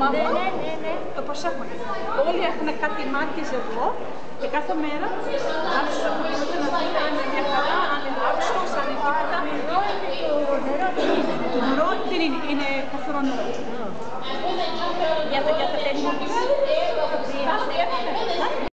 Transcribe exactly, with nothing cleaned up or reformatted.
μαύρο. Ναι, ναι, ναι. Το προσέχουν. Όλοι έχουν κάτι μάρκες εδώ και κάθε μέρα άρχισαν να μπορείτε να δείτε αν είναι μια χαρά, αν είναι άψος, αν είναι τίποτα. Το νερό δεν είναι, είναι καθαρό νερό. Για τα τέλη μου.